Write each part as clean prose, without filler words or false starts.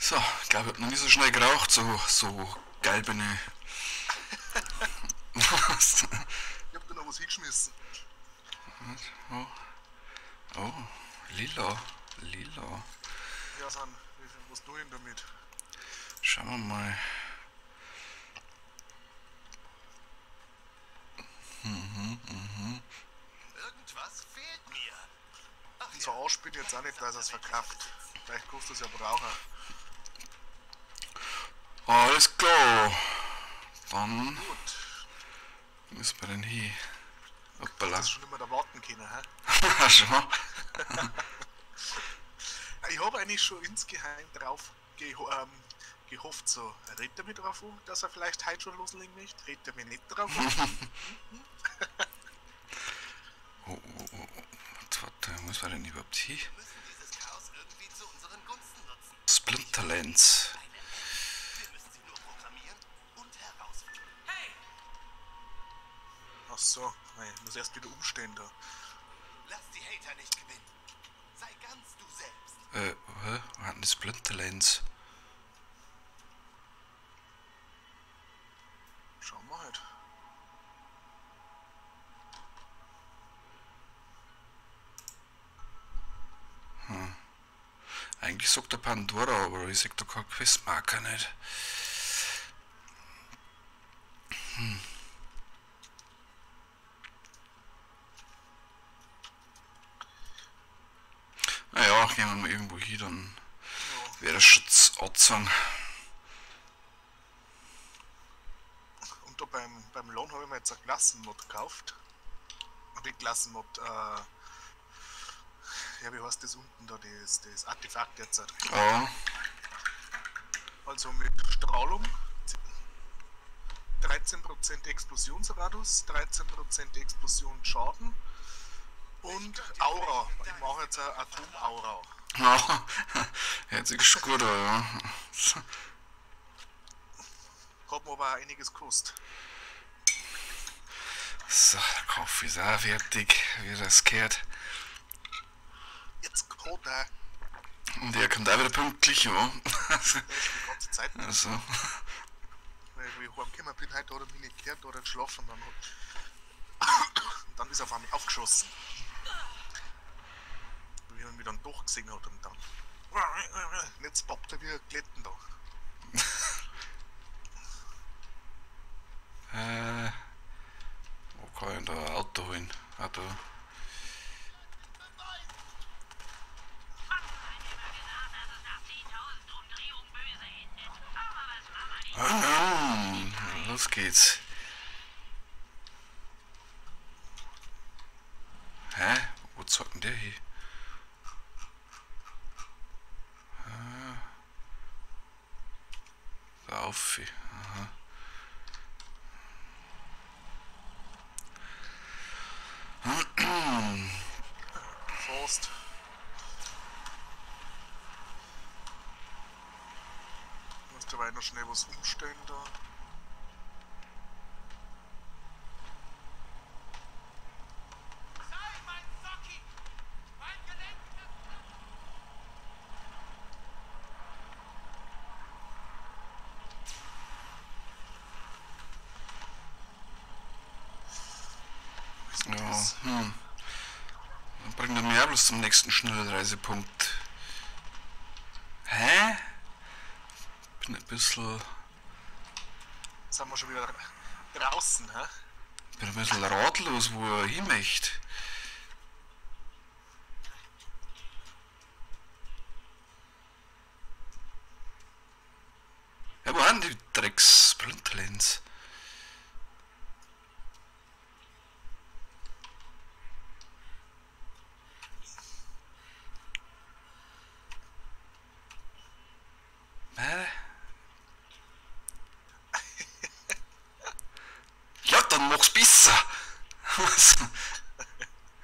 So, ich glaube, ich habe noch nie so schnell geraucht, so geil bin ich. Was? Ich hab da noch was hingeschmissen. Oh, oh, lila, lila. Ja, San, was tue ich denn damit? Schauen wir mal. Irgendwas fehlt mir. Ach Und so aus bin ich jetzt auch nicht, dass er es verkauft. Vielleicht kostet es ja Braucher. Alles klar. Dann Gut, müssen wir denn hin. das Hoppala. ist schon immer da warten können, hä? Schon? Ich habe eigentlich schon insgeheim drauf gehofft, so, redet er mich drauf an, dass er vielleicht heute schon loslegen möchte? Redet er mich nicht drauf an? Oh. Jetzt warte, wo muss man denn überhaupt hin? wir müssen dieses Chaos irgendwie zu unseren Gunsten nutzen. Splinterlands. Wir müssen sie nur programmieren und herausfinden. Hey! Ach so, ich muss erst wieder umstehen da. Lass die Hater nicht gewinnen. Sei ganz du selbst. Wo hatten die Splinterlands? Schauen wir halt. Eigentlich sagt der Pandora, aber ich sag da kein Questmarker nicht. Naja, gehen wir mal irgendwo hin, dann wäre das schon angezogen. Und da beim Lohn habe ich mir jetzt eine Klassenmod gekauft. Und die Klassenmod, ja, wie heißt das unten da, das Artefakt jetzt? Ja, Also mit Strahlung, 13% Explosionsradius, 13% Explosionsschaden und Aura. Ich mache jetzt eine Atomaura. ja, hört sich schon gut an, ja. Hat mir aber auch einiges gekostet. So, der Kaffee ist auch fertig, wie das gehört. Jetzt geht er. Und er kommt auch wieder pünktlich, ja. Der ist die ganze Zeit. Also, Weil ich heimgekommen bin, heute hat er mich nicht gehört, oder geschlafen. Und dann ist er auf einmal aufgeschossen. Wie er mich dann doch gesehen hat und dann. Und jetzt poppt er wie ein Glätten da. wo kann ich denn da ein Auto holen? Ah, da. Los geht's. Hä? Wo zeigt denn der hier? Da auf. Aha. Fast. Ich muss dabei noch schnell was umstellen da. Sei mein Socki! Mein Gelenk! Was ist denn Ja, das? Dann bringt er mir ja bloß zum nächsten Schnellreisepunkt. Hä? Bin ein bisschen Sind wir schon wieder draußen, hä? ratlos, wo er hin möchte. Ja, wo waren die Drecks-Splinterlands? Hä? Ja, dann mach's besser! Was?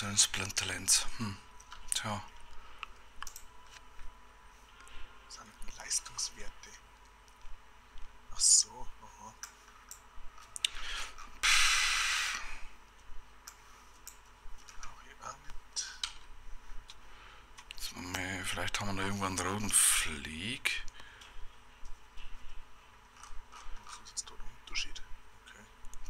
So ein Splinterlands. Tja. Das sind Leistungswerte. Ach so, aha. Brauche ich auch nicht. Jetzt vielleicht haben wir noch irgendwo einen roten Flieg. Was ist jetzt da der Unterschied? Okay.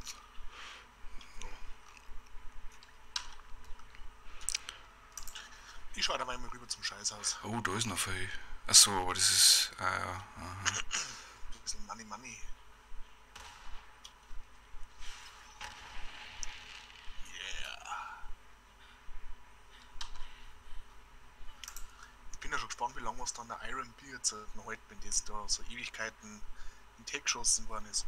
Ich schaue da mal rüber zum Scheißhaus. Oh, da ist noch viel. Achso, aber das ist. Ah ja. Aha. Ein bisschen Money. Yeah. Ich bin ja schon gespannt, wie lange was dann der Iron Beard noch hält, wenn das da so Ewigkeiten in Tee geschossen worden ist.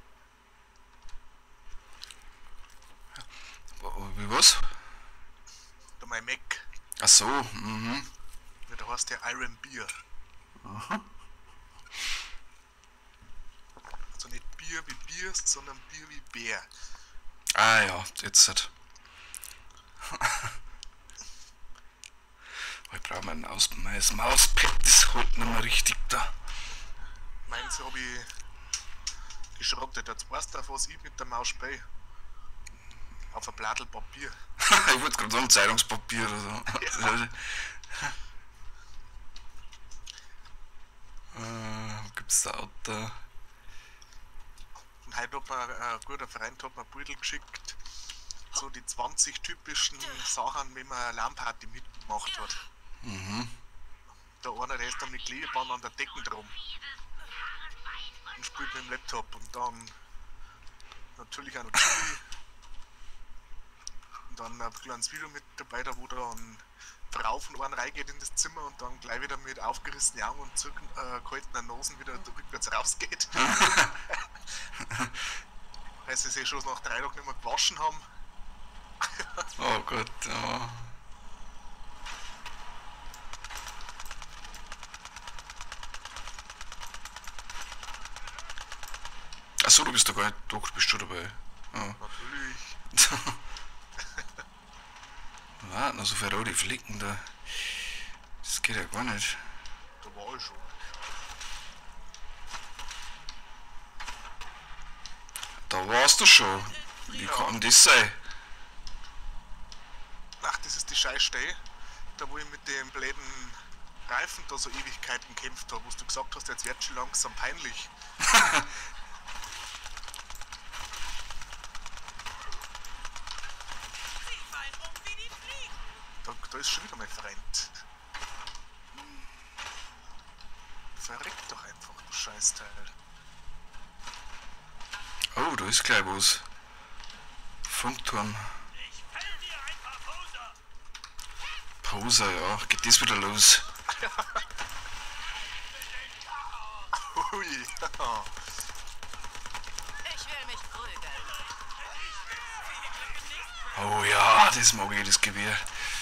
Wie was? Da mein Mac, Achso, ja, da heißt der Iron Beer. Aha. Also nicht Bier wie Bier, sondern Bier wie Bär. Ah ja, jetzt hat. Ich brauche mein Mauspad, das holt nicht mehr richtig da. Meins habe ich geschrottet. Jetzt weißt du, auf was ich mit der Maus spiele. Auf ein Blattl Papier. Ich wollte gerade sagen, Zeitungspapier oder so. Ja. Wo gibt's da Auto? Und heute hat mir ein guter Freund hat mir ein Beutel geschickt. So die 20 typischen Sachen, wenn man eine LAN-Party mitgemacht hat. Der eine, der ist dann mit Klebeband an der Decke drum. Und spielt mit dem Laptop. Und dann natürlich auch noch Chili. Und dann ein kleines Video mit dabei, da wo da ein Frau von einem reingeht in das Zimmer und dann gleich wieder mit aufgerissenen Augen und gehaltenen Nosen wieder rückwärts rausgeht. Weil sie sich schon nach 3 Tagen nicht mehr gewaschen haben. Oh Gott, ja. Achso, du bist da gar nicht. Doch, du bist schon dabei. Ja. Natürlich. Ah, noch so viele rote Flicken da. Das geht ja gar nicht. Da war ich schon. Da warst du schon. Wie kann das sein? Ach, das ist die Scheißstelle, da wo ich mit dem bläden Reifen da so Ewigkeiten kämpft habe, wo du gesagt hast, jetzt wird schon langsam peinlich. Da ist schon wieder mein Freund. Verreckt doch einfach, du Scheißteil. Oh, da ist gleich was. Funkturm. Poser, ja. Geht das wieder los? Ui. Ich will mich prügeln. Oh ja, das mag ich, das Gewehr.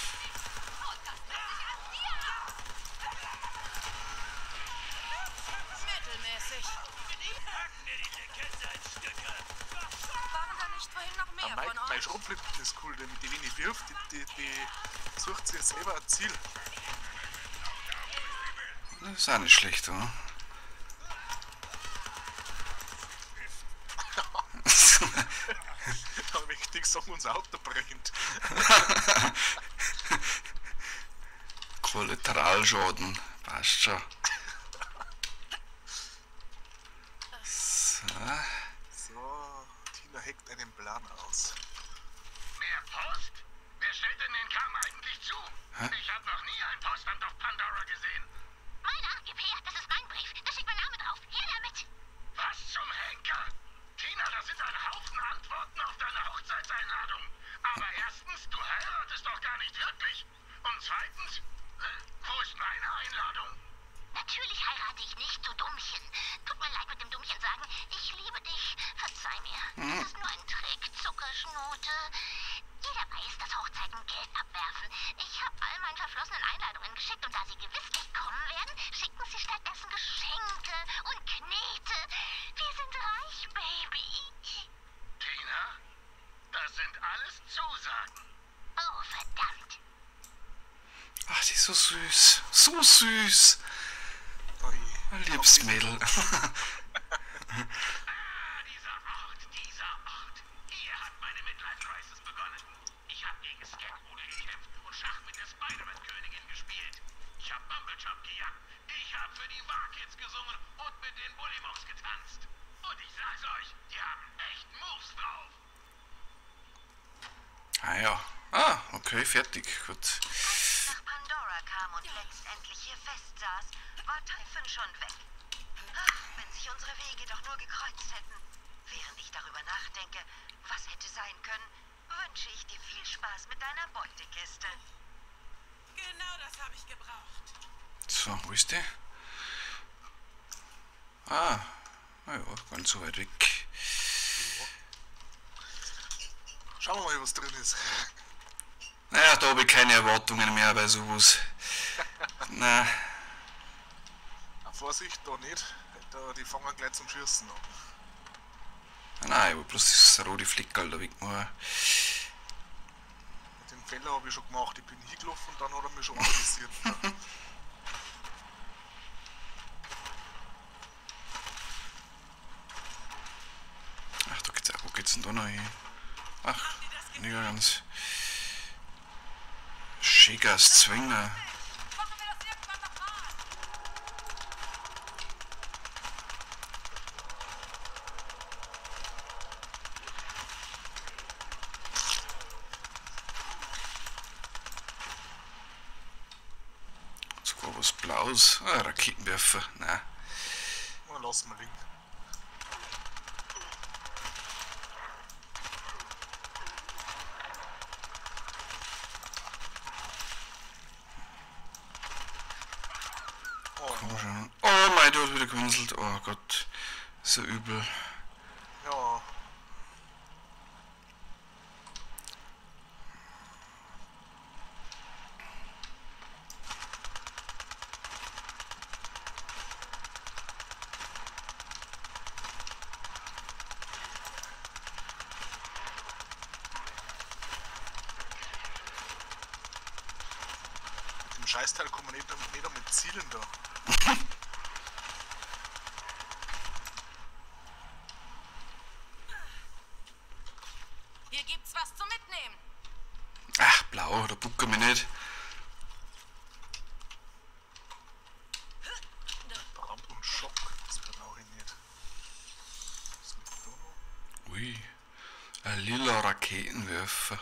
Mittelmäßig. Waren da nicht vorhin noch mehr von Mein euch? Schrotflinten ist cool, der mit die wenig wirft, die sucht sich selber ein Ziel. Das ist auch nicht schlecht, oder? Aber wichtig sagen, unser Auto brennt. Kollateralschaden. Passt schon. So. So, Tina heckt einen Plan aus. Mehr Post? Wer stellt denn den Kram eigentlich zu? Hä? Ich habe noch nie ein Postamt auf Pandora gesehen. Meiner, gib her, das ist mein Brief. Da steht mein Name drauf. Her damit. Was zum Henker? Tina, das sind ein Haufen Antworten auf deine Hochzeitseinladung. Aber erstens, du heiratest doch gar nicht wirklich. Und zweitens, wo ist meine Einladung? Natürlich heirate ich nicht, du Dummchen. Tut mir leid mit dem Dummchen sagen. Ich liebe dich. Verzeih mir. Das ist nur ein Trick, Zuckerschnute. Jeder weiß, dass Hochzeiten Geld abwerfen. Ich habe all meinen verflossenen Einladungen geschickt und da sie gewiss nicht kommen werden, schicken sie stattdessen Geschenke und Knete. Wir sind reich, Baby. Tina, das sind alles Zusagen. Oh, verdammt. so süß. So süß. Ui. Ein liebes Mädel. Dieser Ort. Hier hat meine Midlife-Crisis begonnen. Ich habe gegen Skateboarder gekämpft und Schach mit der Spider-Man-Königin gespielt. Ich habe Mumble Jump gejagt. Ich habe für die War-Kids gesungen und mit den Bullymons getanzt. Und ich sag's euch, die haben echt Moves drauf. Ah ja. Ah, okay, fertig. Gut. Als ich nach Pandora kam und letztendlich hier festsaß, war Typhon schon weg. Ach, wenn sich unsere Wege doch nur gekreuzt hätten. Während ich darüber nachdenke, was hätte sein können, wünsche ich dir viel Spaß mit deiner Beutekiste. Genau das habe ich gebraucht. So, wo ist die? Ah, naja, gar nicht so weit weg. Schauen wir mal, was drin ist. Naja, da habe ich keine Erwartungen mehr bei sowas. Nein. Vorsicht, da nicht. Die fangen gleich zum Schießen an. Nein, ich will bloß das rote Fleckerl da wegmachen. Den Fehler habe ich schon gemacht. Ich bin hingelaufen und dann hat er mich schon analysiert. Ach, da geht's auch. Wo geht's denn da noch hin? Ach, nicht ganz. Schickers Zwinger. Machen wir das irgendwann nochmal. Sogar was Blaues. Ah, Raketenwerfer. Nein. Mal lassen wir liegen. Komm schon. Oh mein, du hast wieder gewinselt. Oh Gott. So übel. Ja, mit dem Scheißteil kommen wir nicht damit Zielen da. Hier gibt's was zum Mitnehmen. Ach, blau, da buckt mich nicht. Brand und Schock, das brauche ich nicht. Was liegt da noch? Ui. Ein lila Raketenwerfer.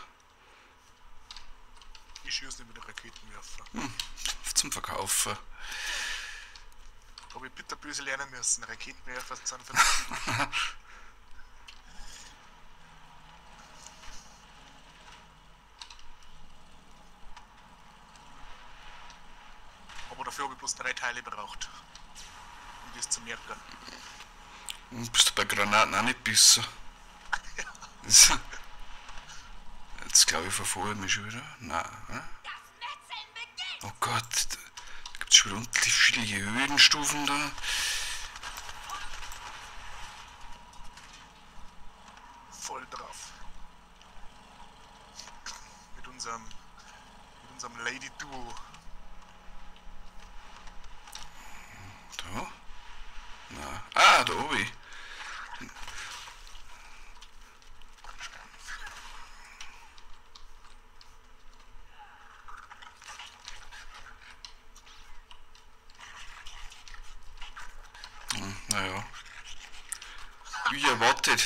Ich schieße nicht mit den Raketenwerfer. Zum Verkaufen. Da habe ich bitterböse lernen müssen. Raketenwerfer sind für die. Aber dafür habe ich bloß 3 Teile braucht. Um das zu merken. Bist du bei Granaten auch nicht besser? Jetzt glaube ich, verfolge mich schon wieder. Nein. Oder? Oh Gott, da gibt es schon wieder unterschiedliche Höhenstufen da. Voll drauf. Mit unserem Lady Duo. Da? Na. Ah, da oben. Naja. Wie erwartet.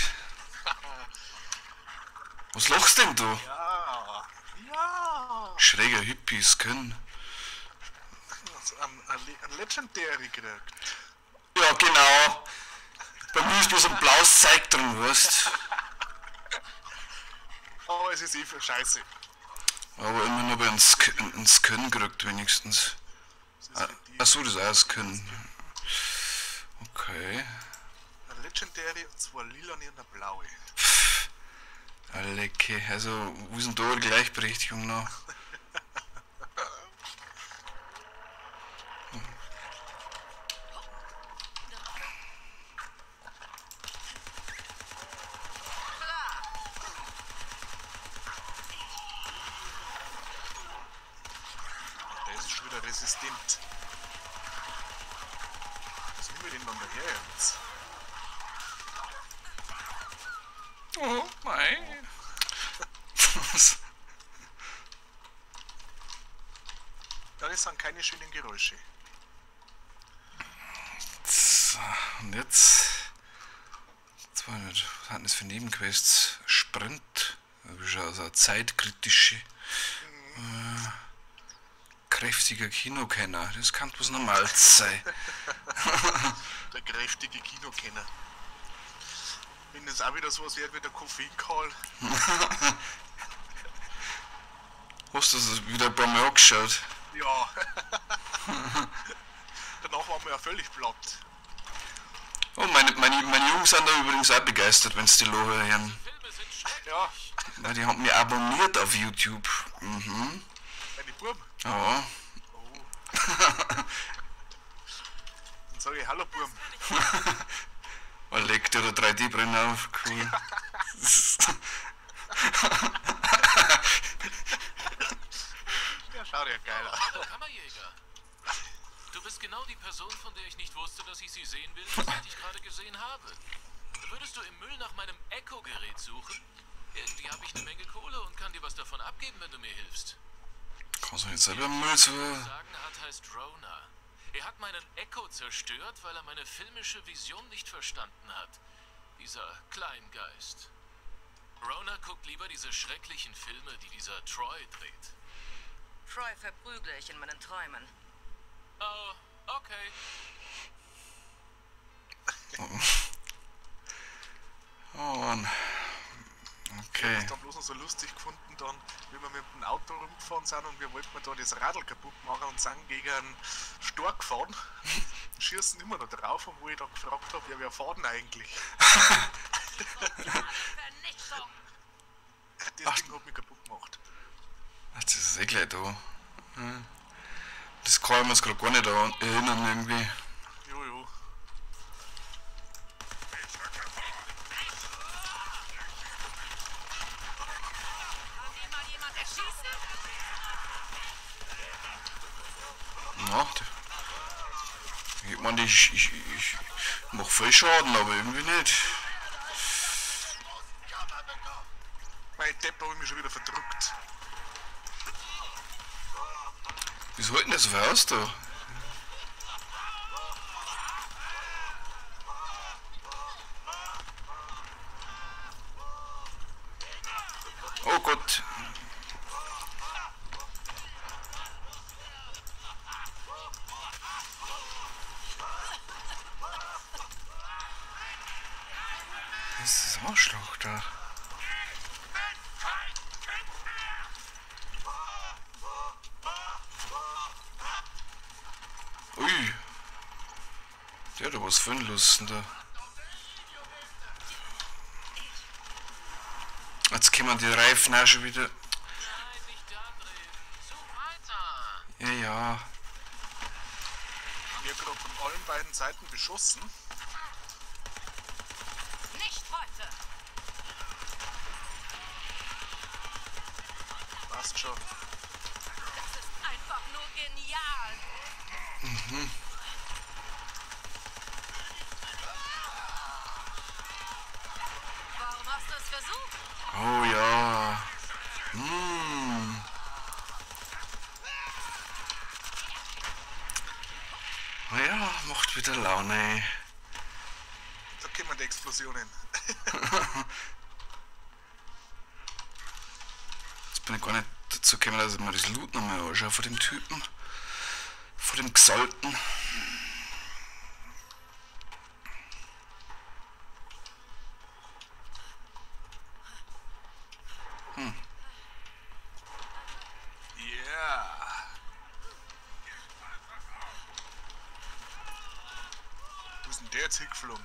Was lachst denn du? Ja, ja. Schräger Hippies können. Also ein Legendary gekriegt. Ja, genau. Bei mir ist bloß ein blaues Zeug drin, weißt. Aber es ist eh für Scheiße. Aber immerhin habe ich einen Skin gekriegt, wenigstens. Das ist für die. Achso, das ist auch ein Skin. Okay. Ein Legendary und 2 lila und eine blaue. Lecke. Also, wo ist denn da die Gleichberechtigung noch? Der ist schon wieder resistent. Was nehmen wir denn dann daher jetzt? Oh mein. Ja, das sind keine schönen Geräusche. So, und jetzt. Was hatten das für Nebenquests? Sprint. Das ist also eine zeitkritische. Kräftiger Kinokenner. Das kann was Normales sein. Der kräftige Kinokenner. Wenn das auch wieder sowas wird wie der Koffeinkohl. Hast du das wieder ein paar Mal angeschaut? Ja. Danach waren wir ja völlig platt. Oh, meine Jungs sind da übrigens auch begeistert, wenn sie die Lohe hören. Ja, Weil die haben mich abonniert auf YouTube. Mhm. meine Buben. Ja. Oh. Dann sage ich Hallo Buben. Man legt ja der 3D-Brenner auf. Cool. Der schaut ja geil aus. Hallo Kammerjäger. Du bist genau die Person, von der ich nicht wusste, dass ich sie sehen will, bis ich dich gerade gesehen habe. Würdest du im Müll nach meinem Echo-Gerät suchen? Irgendwie habe ich eine Menge Kohle und kann dir was davon abgeben, wenn du mir hilfst. Kannst du jetzt selber Müll zu. Sagen hat, heißt Rona. Er hat meinen Echo zerstört, weil er meine filmische Vision nicht verstanden hat. Dieser Kleingeist. Rona guckt lieber diese schrecklichen Filme, die dieser Troy dreht. Troy verprügle ich in meinen Träumen. Oh, okay. Oh Mann. Ich habe Okay. es dann bloß noch so lustig gefunden, dann, wie wir mit dem Auto rumgefahren sind und wir wollten da das Radl kaputt machen und sind gegen einen Storch gefahren. Schießen immer noch drauf, und wo ich dann gefragt habe, ja, wer fahren eigentlich? Vernichtung! Das Ding hat mich kaputt gemacht. Ach, das ist eh gleich da. Hm. Das kann ich mir jetzt gerade gar nicht erinnern irgendwie. Jojo. Kann hier mal jemand erschießen? Na, ich meine, ich mach viel Schaden, aber irgendwie nicht. Mein Depp habe ich mich schon wieder verdrückt. Wieso halten das so viel aus da? Oh Gott. Was ist das Arschloch da? Ui. Der hat aber was für ein Lusten da. Jetzt kommen die Reifen auch schon wieder. Nein, nicht da drin. Such weiter. Ja, ja. Wir gerade von allen beiden Seiten beschossen. Nicht heute! Passt schon. Das ist einfach nur genial! Warum hast du es versucht? Oh ja. Hm. Ja, macht wieder Laune. Da kommen die Explosionen. Jetzt bin ich gar nicht dazu gekommen, dass ich mir das Loot nochmal anschaue von dem Typen. Von dem Gesalten. Yeah. Wo ist denn der jetzt hingeflogen?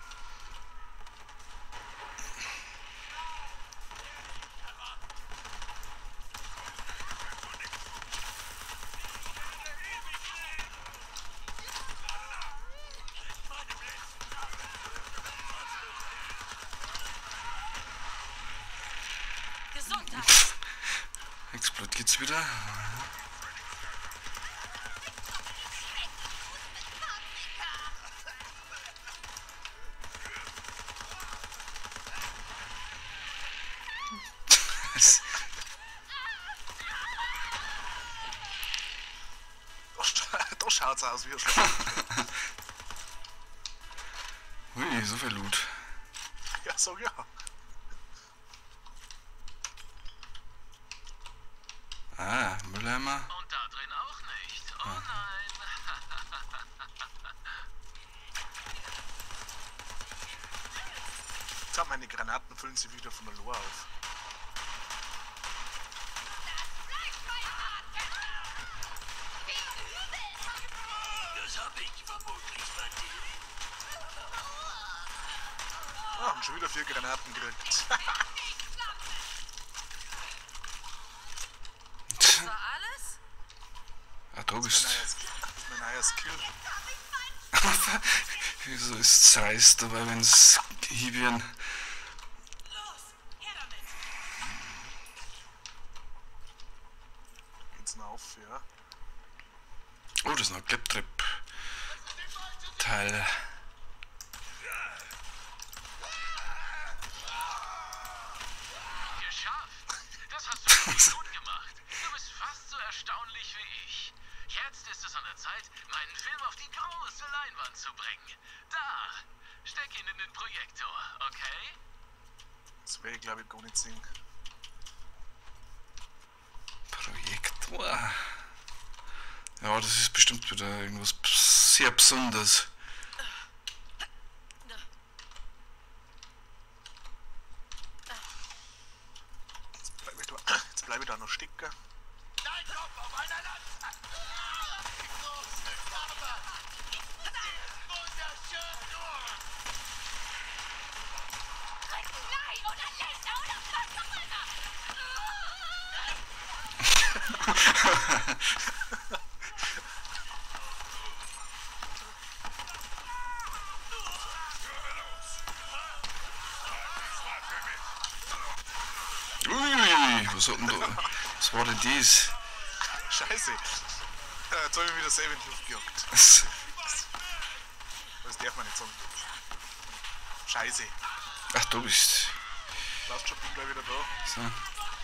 Gesundheit! Explodiert's wieder. Da schaut's aus wie ein Schlag. Ui, so viel Loot. Ja, sag ja. Ah, Mülleimer. Und da drin auch nicht. Oh nein. Jetzt haben meine Granaten füllen sie wieder von der Lohr auf. Das hab ich vermutlich verdient. Ah, haben schon wieder 4 Granaten gekriegt. Das war alles? Ah, du bist. Das ist mein neuer Skill. Wieso ist es heiß dabei, wenn es Hibien. Los, her damit! Geht's noch auf, ja. Oh, das ist noch ein Klepptrip. Teil. Geschafft. Das hast du wirklich gut gemacht. Du bist fast so erstaunlich wie ich. Jetzt ist es an der Zeit, meinen Film auf die große Leinwand zu bringen. Da, steck ihn in den Projektor, okay? Das werde ich glaube ich gar nicht singen. Projektor. Ja, das ist bestimmt wieder irgendwas sehr Besonderes. Jetzt bleib ich da noch stecken. Dein Kopf auf einer Lanze. Die große Kammer. Wunderschön. Drücken nein oder Länder oder was auch immer. Ui, was hat denn da? Was war denn dies? Scheiße. Jetzt habe ich wieder selber in die Luft gejagt. Das- Das darf man nicht sagen. Scheiße. Ach, du bist. Lass schon, bin gleich wieder da. So.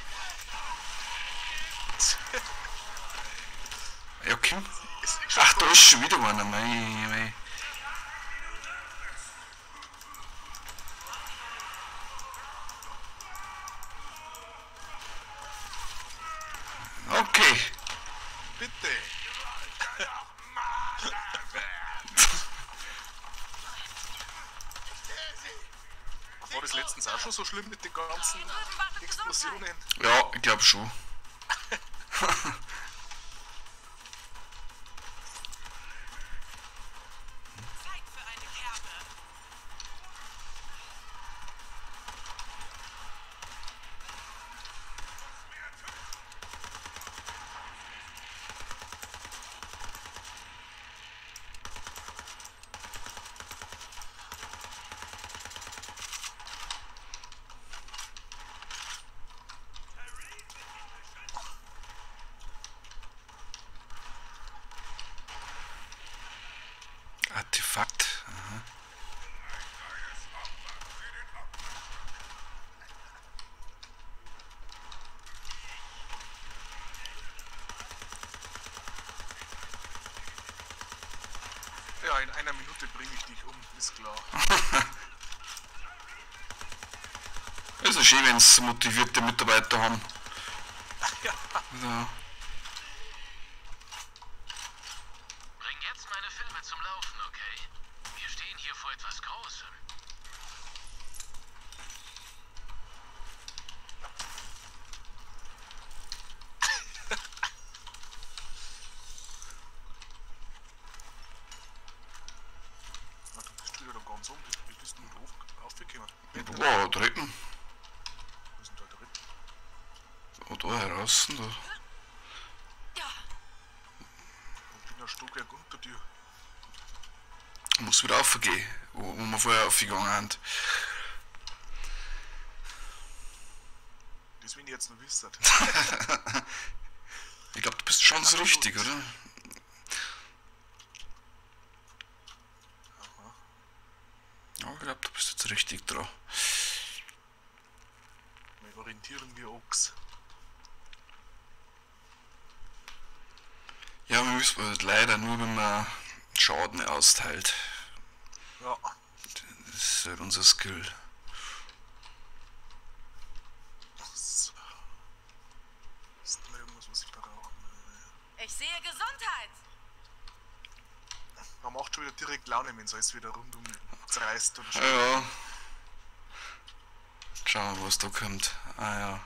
Ja, Kim. Ach, da ist schon wieder einer. Mei. Okay. Bitte. War das letztens auch schon so schlimm mit den ganzen Explosionen? Ja, ich glaube schon. Zeit für eine Kerbe. Artefakt. Aha. Ja, in einer Minute bringe ich dich um, ist klar. Ist ja schön, wenn sie motivierte Mitarbeiter haben. Ja. Ja. Bring jetzt meine Filme zum Laufen, okay? Wir stehen hier vor etwas Großem. Na, du bist wieder da ganz um. Wie bist du denn da aufgekommen? Wow, dritten. Wo ist denn da drin? Oh, da heraus. Da. Ich bin ein Stockwerk unter dir. Muss wieder aufgehen, wo wir vorher aufgegangen sind. Das will ich jetzt noch wissen. Ich glaube, du bist schon so richtig, oder? Ja, ich glaube, du bist jetzt richtig dran. Mein Orientieren wir Ochs. Ja, wir müssen halt leider nur, wenn man Schaden austeilt. Ja. Das ist halt unser Skill. So. Ist da irgendwas, was ich brauche? Ich sehe Gesundheit. Man macht schon wieder direkt Laune, wenn es alles wieder rundum zerreißt oder so. Ja. Schauen wir, was da kommt. Ah ja.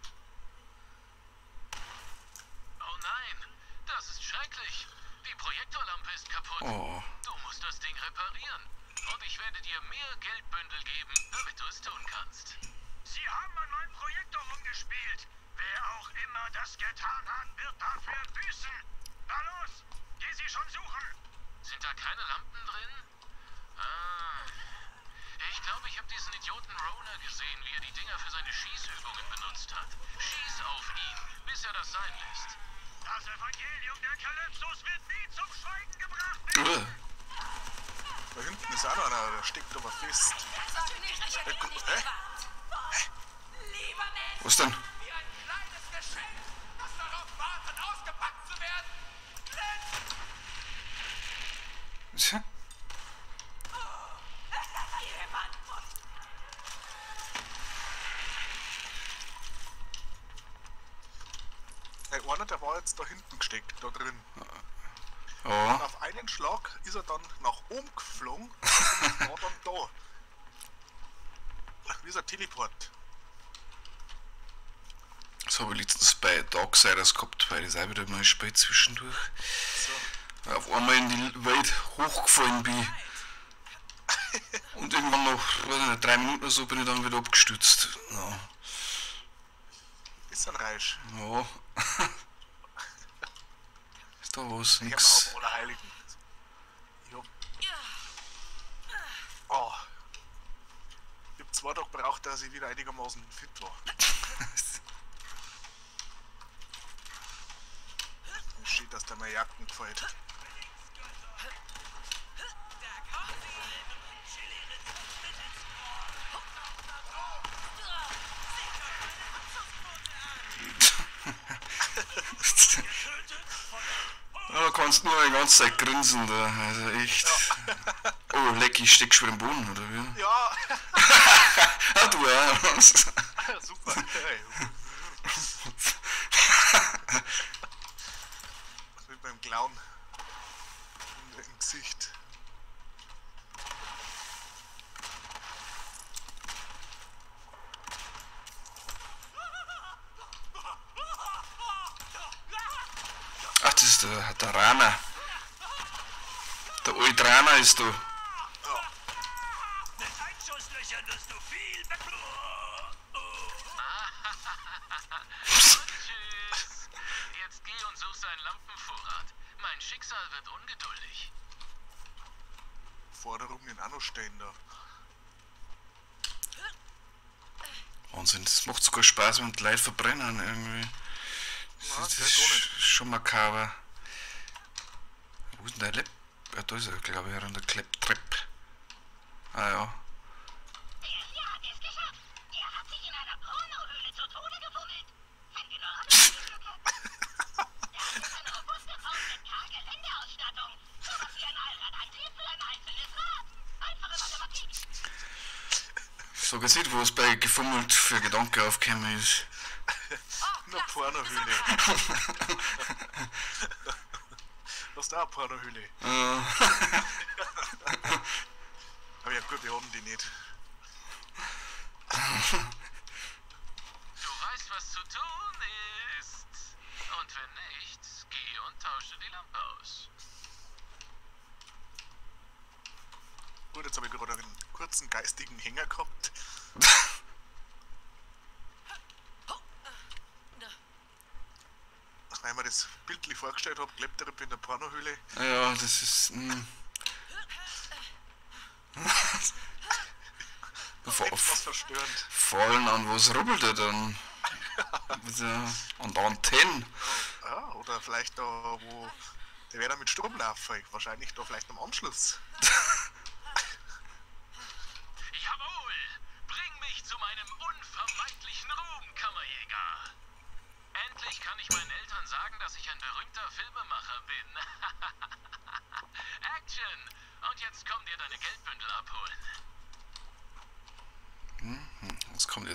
Oh nein, das ist schrecklich. Die Projektorlampe ist kaputt. Oh. Du musst das Ding reparieren. Und ich werde dir mehr Geldbündel geben, damit du es tun kannst. Sie haben an meinem Projektor rumgespielt. Wer auch immer das getan hat, wird dafür büßen. Na los, geh sie schon suchen. Sind da keine Lampen drin? Ah. Ich glaube, ich habe diesen Idioten Rona gesehen, wie er die Dinger für seine Schießübungen benutzt hat. Schieß auf ihn, bis er das sein lässt. Das Evangelium der Kalypsos wird nie zum Schweigen gebracht werden. Da hinten ist auch noch einer, der steckt aber fest. Sag nicht, ich hätte ihn nicht Hä? gewarnt. Lieber Mensch, Was denn? Wie ein kleines Geschenk, das darauf wartet, ausgepackt zu werden. Tja. jemand muss. Einer, der war jetzt da hinten gesteckt, da drin. Und Ja. auf einen Schlag ist er dann nach oben geflogen und war dann da. Wie so ein Teleport. Das habe ich letztens bei Darksiders gehabt, weil ich auch wieder mal spät zwischendurch. So. Auf einmal in die Welt hochgefallen bin. Und irgendwann nach, weiß nicht, 3 Minuten oder so bin ich dann wieder abgestürzt. Ja. Ist ein Reisch. Ja. Ist da was? Ich hab Nix. auf Allerheiligen. Ich hab. Oh. Ich hab 2 Tage gebraucht, dass ich wieder einigermaßen fit war. Shit, dass der mir Jacken gefällt. Ja, da kannst du nur die ganze Zeit grinsen da. Also echt. Oh, leck, ich steck schon im Boden, oder wie? Ja, Ah, du auch. super. Hey. Mit meinem Clown im Gesicht. Ach, das ist der Rana. Der alte Rana ist da. Mit Einschusslöchern wirst du viel Tschüss. Jetzt geh und such seinen Lampenvorrat. Mein Schicksal wird ungeduldig. Forderungen auch noch stehen da. Wahnsinn, das macht sogar Spaß, wenn die Leute verbrennen irgendwie. Ja, Das das ist auch nicht. schon makaber. Wo ist denn der Lepp? Ja, da ist er, glaube ich, an der Klepptreppe. Ah ja. Der hier hat es geschafft. Er hat sich in einer Pornohöhle zu Tode gefummelt. Wenn wir nur Glück hätten. Der hat eine robuste Form mit K-Geländeausstattung. Sowas wie ein Allradantrieb für ein einzelnes Rad. Einfache Mathematik. Ich sag jetzt nicht, wo es bei gefummelt für Gedanke aufgekommen ist. Eine Pornohöhle. Das ist auch eine Pornohöhle. Aber ja gut, wir haben die nicht. Du weißt, was zu tun ist. Und wenn nicht, geh und tausche die Lampe aus. Gut, jetzt habe ich gerade einen kurzen geistigen Hänger gehabt. Weil ich mir das bildlich vorgestellt habe, Klepptreppe in der Pornohöhle. Ja, das ist. Etwas verstörend. Fallen an, was rubbelt er dann? An der Antenne. Ja, oder vielleicht da, wo. Der wäre da mit Strom laufen. Wahrscheinlich da vielleicht am Anschluss. Jawohl! Bring mich zu meinem unvermeidlichen Ruhm,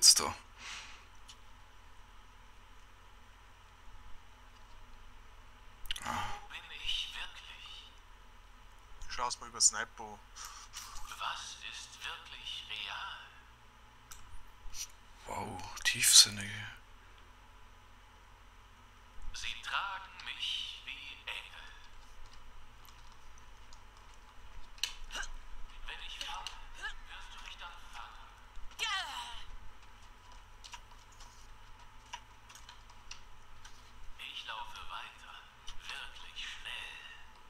jetzt da? Wo bin ich wirklich? Schau's mal über Sniper. Was ist wirklich real? Wow, tiefsinnige. Sie tragen mich wie Engel. Wenn ich falle, wirst du mich dann fangen. Ich laufe weiter, wirklich schnell.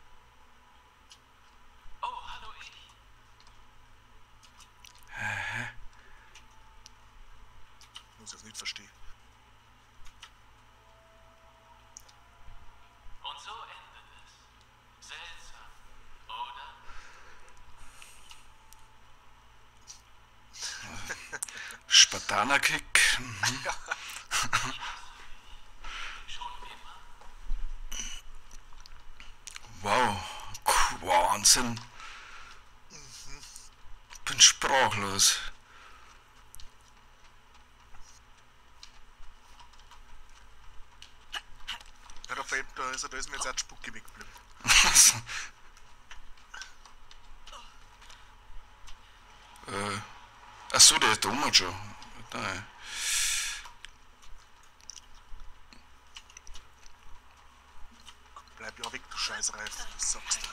Oh, hallo ich. Muss ich das nicht verstehen. Und so endet es. Seltsam, oder? Spartanerkick. Mhm. Schon immer? Wow, Wahnsinn. Bin sprachlos. Ja, da fällt, da ist mir jetzt auch die Spucke weggeblieben. Achso, der ist da schon. Nein. Bleib ja weg, du Scheißreif, was sagst du?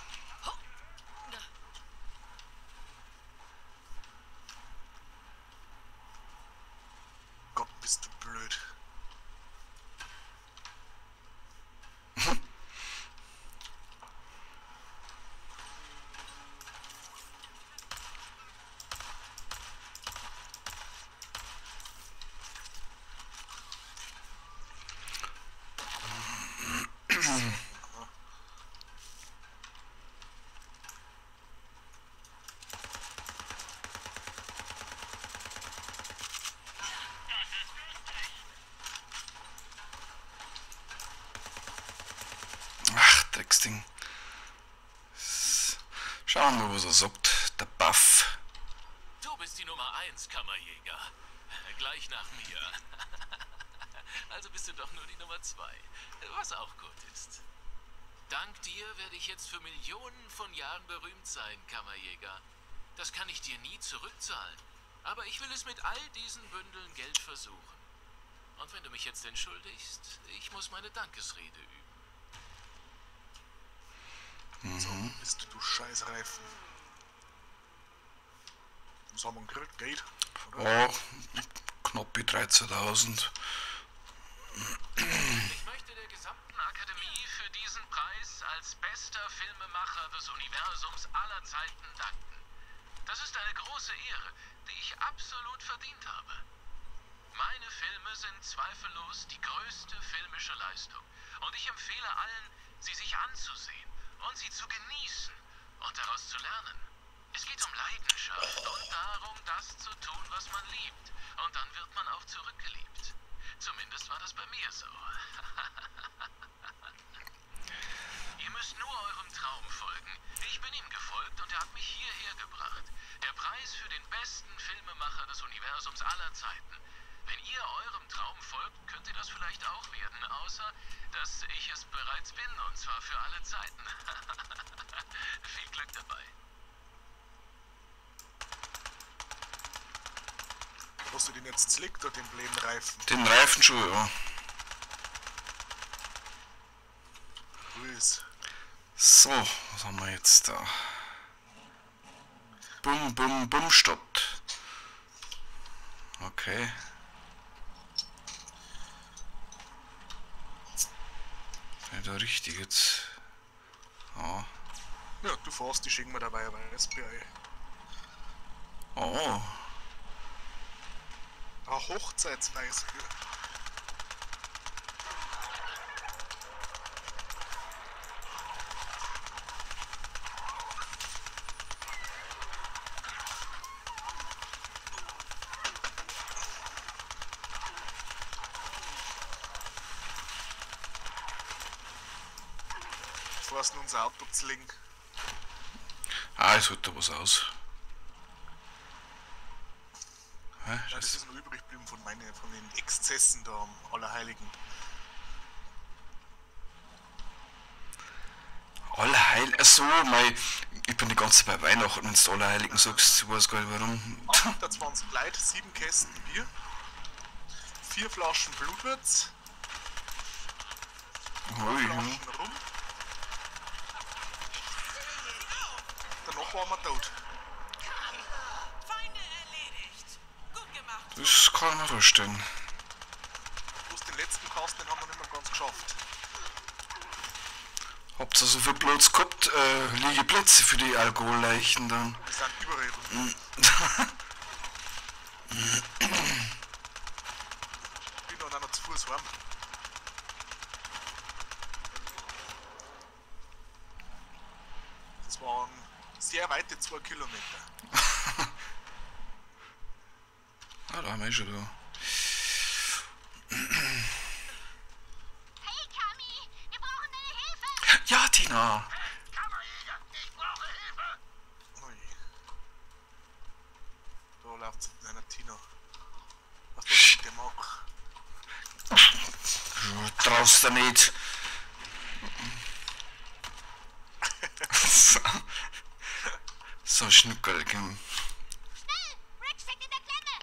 Gott, bist du blöd. Ach, Drecksding. Schauen wir mal, was er sagt. Der Buff. Du bist die Nummer 1, Kammerjäger. Gleich nach mir. Also bist du doch nur die Nummer 2. Was auch gut ist. Dank dir werde ich jetzt für Millionen von Jahren berühmt sein, Kammerjäger. Das kann ich dir nie zurückzahlen. Aber ich will es mit all diesen Bündeln Geld versuchen. Und wenn du mich jetzt entschuldigst, ich muss meine Dankesrede üben. So, bist du Scheißreifen. Was haben wir gekriegt? Geld? Oder? Oh, knapp wie 13.000. Ich möchte der gesamten Akademie für diesen Preis als bester Filmemacher des Universums aller Zeiten danken. Das ist eine große Ehre, die ich absolut verdient habe. Meine Filme sind zweifellos die größte filmische Leistung. Und ich empfehle allen, sie sich anzusehen und sie zu genießen und daraus zu lernen. Es geht um Leidenschaft und darum, das zu tun, was man liebt. Und dann wird man auch zurückgeliebt. Zumindest war das bei mir so. Ihr müsst nur eurem Traum folgen. Ich bin ihm gefolgt und er hat mich hierher gebracht. Der Preis für den besten Filmemacher des Universums aller Zeiten. Wenn ihr eurem Traum folgt, könnt ihr das vielleicht auch werden. Außer, dass ich es bereits bin, und zwar für alle Zeiten. Viel Glück dabei. Hast du den jetzt zlickt oder den blöden Reifen? Den Reifen schon, ja. Grüß. So, was haben wir jetzt da? Bum, bum, bum, stoppt. Okay. Ja, da richtig jetzt. Oh. Ja, du fährst, die schicken wir dabei ein SPI. Oh. Ein Hochzeitsweißbier. Fährst du unser Auto zu legen? Ah, es holt da was aus. Hä? Ja, das ist nur übrig geblieben von den Exzessen da am Allerheiligen. Allerheil... Achso, ich bin die ganze Zeit bei Weihnachten, wenn du Allerheiligen sagst, ich weiß gar nicht warum. 28 Leute, 7 Kästen Bier, 4 Flaschen Blutwürz, 2 Ui, Flaschen Rum. Danach waren wir tot. Feinde erledigt. Gut gemacht. das kann ich mir vorstellen. Bloß den letzten Kasten den haben wir nicht mehr ganz geschafft. Habt ihr so viel Platz gehabt? Liegeplätze für die Alkoholleichen dann? Wir sind überall. Ich bin dann auch noch zu Fuß heim. Das waren sehr weite 2 Kilometer. Ah, da haben wir schon da. Hey, Kami, wir brauchen deine Hilfe. Ja, Tina! Kammerjäger, ich brauche Hilfe! Ui. Da läuft es mit einer Tina. Was ich mit dem mag. Du traust da nicht. So Schnuckel. Schnell! Rick steckt in der Klemme!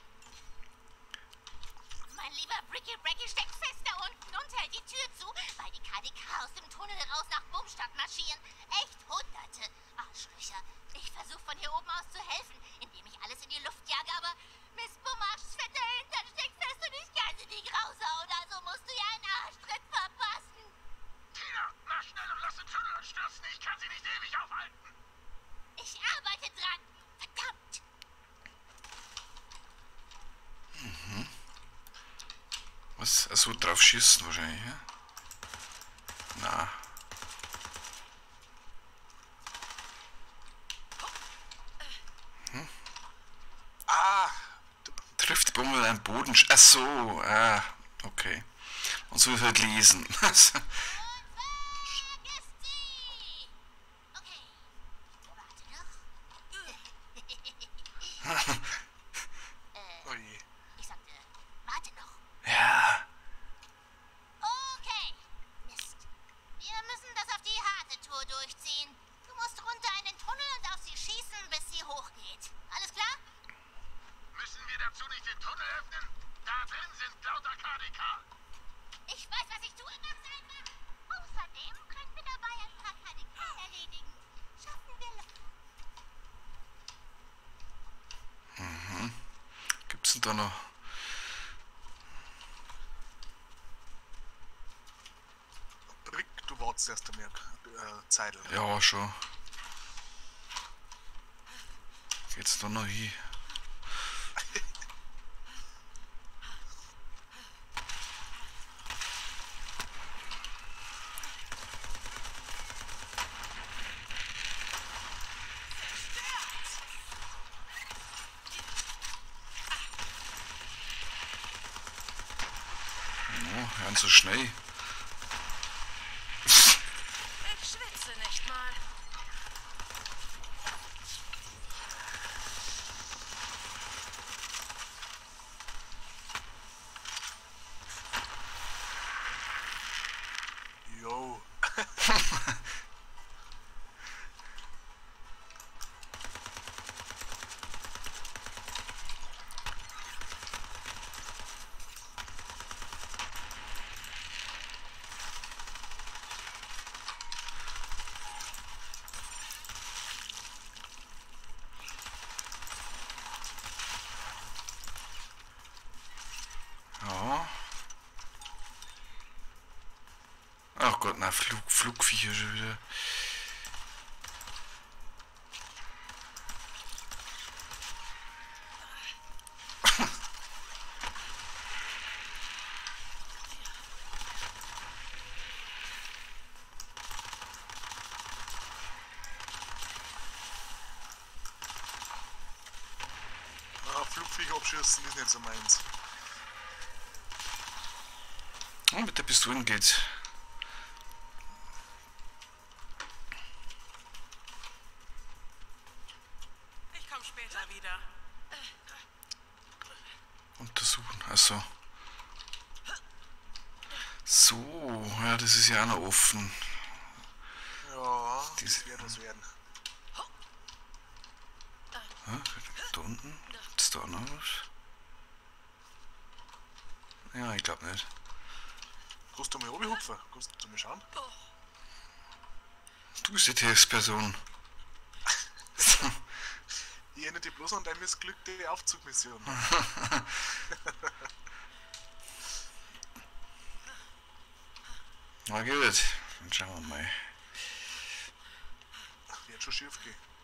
Mein lieber Bricky steckt fest da unten und hält die Tür zu, weil die KDK aus dem Tunnel raus nach Bumstadt marschieren. Echt Hunderte Arschlöcher. Ich versuche von hier oben aus zu helfen, indem ich alles in die Luft jage, aber Miss Bumarschs fette Hintern steckt fest und ich kann sie nicht raushauen, also musst du ja einen Arschtritt verpassen. Tina, mach schnell und lass den Tunnel stürzen. Ich kann sie nicht ewig aufhalten. Ich arbeite dran. Verdammt! Was? So drauf schießen wahrscheinlich, ja? Na. Ah! Trifft Bummel einen Boden. Ach so, okay. Und so ist halt lesen. Und weg ist sie! Okay. Warte noch. Ui. Ich sagte, warte noch. Ja. Okay. Mist. Wir müssen das auf die harte Tour durchziehen. Du musst runter in den Tunnel und auf sie schießen, bis sie hochgeht. Alles klar? Müssen wir dazu nicht den Tunnel öffnen? Da drin sind lauter KDK. Ich weiß, was ich tue. Mach's einfach. Außerdem können wir dabei ein paar KDK erledigen. Schaffen wir locker. Gibt's denn da noch? Rick, du wartest erst einmal Zeitl. Ja, schon. Geht's da noch hin? Oh, ganz so schnell. Ich schwitze nicht mal. Jo. Ja. Ach Gott, na, Flugviecher schon wieder. Flugviecher abschießen ist nicht so meins. Oh, mit der Pistole geht's. Ich komme später wieder. So, ja, das ist ja auch noch offen. Ja, Diese- das wird das werden. Ja, da unten? Ist da noch was? Ja, ich glaube nicht. Kannst du mal runterhupfen? Kannst du mal schauen? Du bist die Testperson. Ich erinnere dich bloß an deine missglückte Aufzugmission. Na gut, dann schauen wir mal. Wird schon schief gehen.